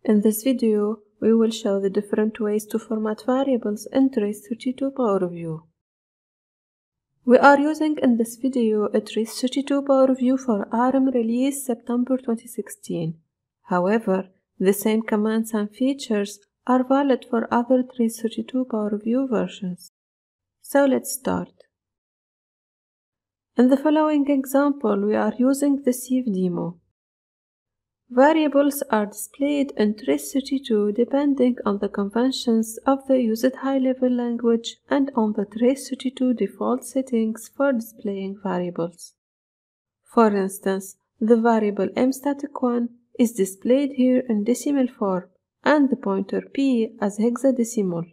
In this video, we will show the different ways to format variables in Trace32 PowerView. We are using in this video a Trace32 PowerView for ARM release September 2016. However, the same commands and features are valid for other Trace32 PowerView versions. So let's start. In the following example, we are using the Sieve demo. Variables are displayed in Trace32 depending on the conventions of the used high-level language and on the Trace32 default settings for displaying variables. For instance, the variable mstatic1 is displayed here in decimal form and the pointer p as hexadecimal.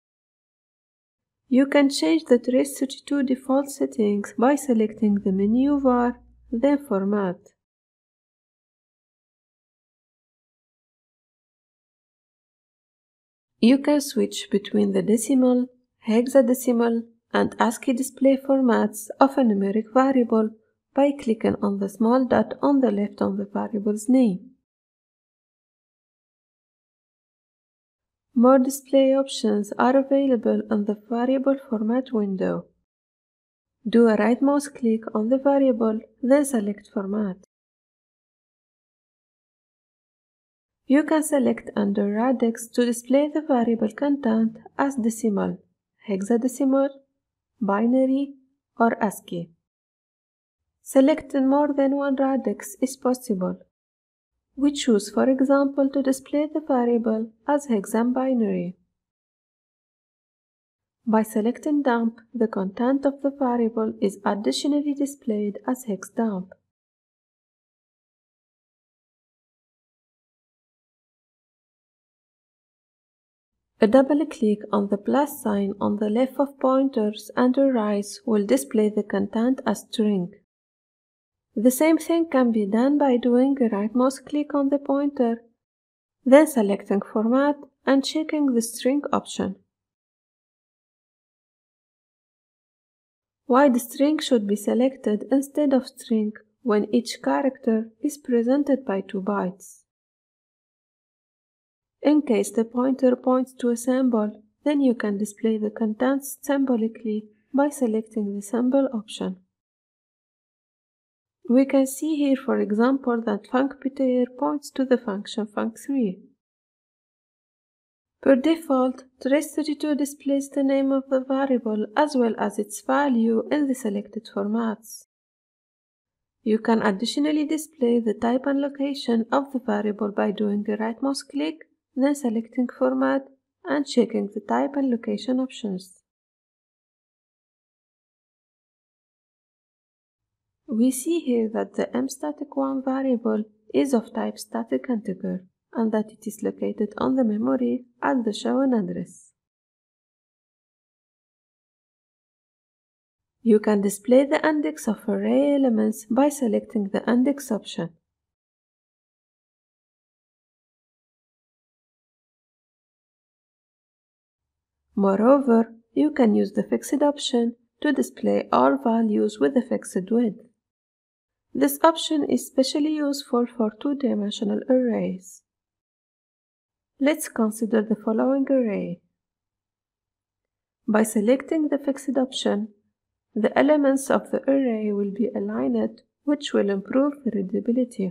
You can change the Trace32 default settings by selecting the menu var, then Format. You can switch between the decimal, hexadecimal, and ASCII display formats of a numeric variable by clicking on the small dot on the left on the variable's name. More display options are available in the Variable Format window. Do a right mouse click on the variable, then select Format. You can select under Radix to display the variable content as decimal, hexadecimal, binary, or ASCII. Selecting more than one radix is possible. We choose, for example, to display the variable as hexam binary. By selecting dump, the content of the variable is additionally displayed as hexdump. A double click on the plus sign on the left of pointers and a rise will display the content as string. The same thing can be done by doing a right mouse click on the pointer, then selecting Format and checking the string option. Wide string should be selected instead of string when each character is presented by 2 bytes. In case the pointer points to a symbol, then you can display the contents symbolically by selecting the symbol option. We can see here, for example, that funcPTR points to the function func3. Per default, Trace32 displays the name of the variable as well as its value in the selected formats. You can additionally display the type and location of the variable by doing a right mouse click, then selecting Format and checking the type and location options. We see here that the mstatic1 variable is of type static integer and that it is located on the memory at the shown address. You can display the index of array elements by selecting the index option. Moreover, you can use the fixed option to display all values with a fixed width. This option is specially useful for two-dimensional arrays. Let's consider the following array. By selecting the fixed option, the elements of the array will be aligned, which will improve the readability.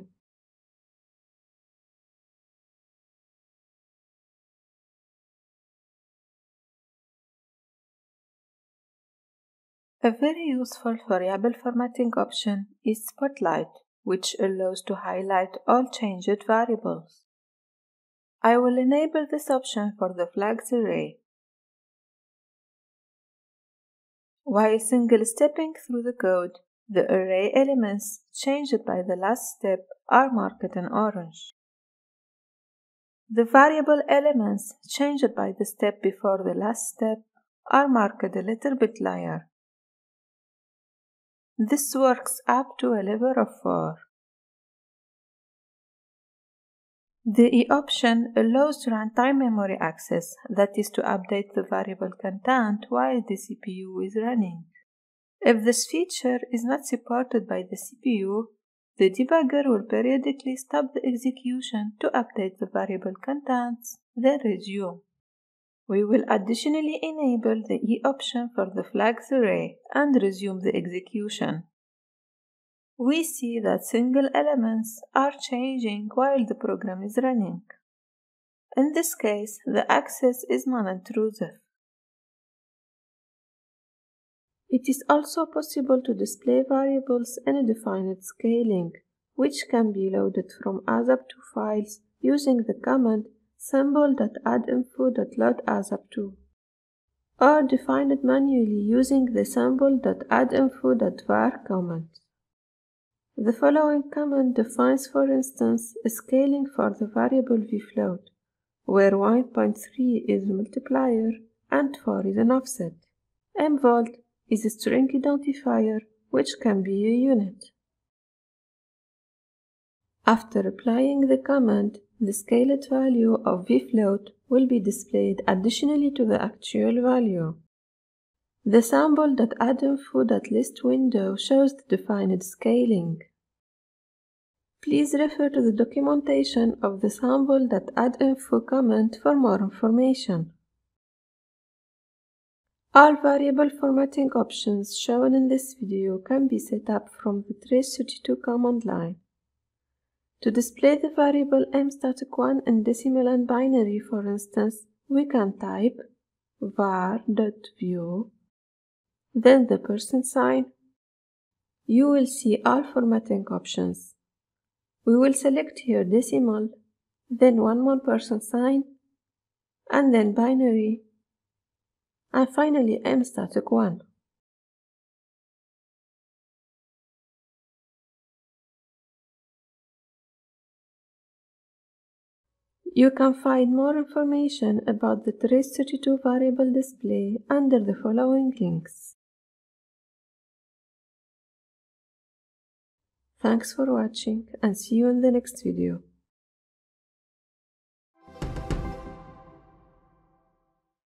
A very useful variable formatting option is Spotlight, which allows to highlight all changed variables. I will enable this option for the flags array. While single-stepping through the code, the array elements changed by the last step are marked in orange. The variable elements changed by the step before the last step are marked a little bit lighter. This works up to a level of 4. The E option allows runtime memory access, that is to update the variable content while the CPU is running. If this feature is not supported by the CPU, The debugger will periodically stop the execution to update the variable contents, then resume. We will additionally enable the E option for the flags array and resume the execution. We see that single elements are changing while the program is running. In this case, the access is non-intrusive. It is also possible to display variables in a defined scaling, which can be loaded from ASAP2 files using the command symbol.addinfo.loadasap2, or defined manually using the symbol.addinfo.var command. The following command defines, for instance, a scaling for the variable vfloat, where 1.3 is a multiplier and 4 is an offset. mvolt is a string identifier, which can be a unit. After applying the command, the scaled value of vfloat will be displayed additionally to the actual value. The symbol.addinfo.list window shows the defined scaling. Please refer to the documentation of the symbol.addinfo command for more information. All variable formatting options shown in this video can be set up from the trace32 command line. To display the variable m_1 in decimal and binary, for instance, we can type var.view, then the %sign. You will see all formatting options. We will select here decimal, then one more %sign, and then binary, and finally m_1. You can find more information about the trace32 variable display under the following links. Thanks for watching and see you in the next video.